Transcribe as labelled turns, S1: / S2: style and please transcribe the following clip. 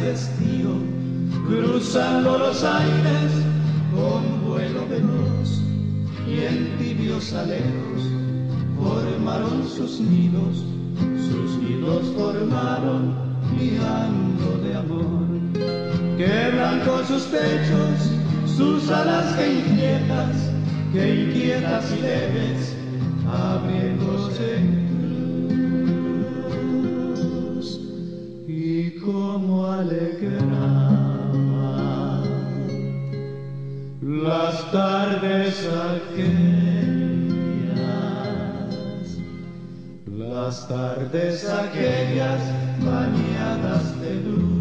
S1: de estío, cruzando los aires con vuelo veloz, y en tibios aleros formaron sus nidos formaron guiando de amor. Qué blancos sus pechos, sus alas que inquietas y leves, abriéndose en cruz, y como alegraban las tardes aquellas bañadas de luz.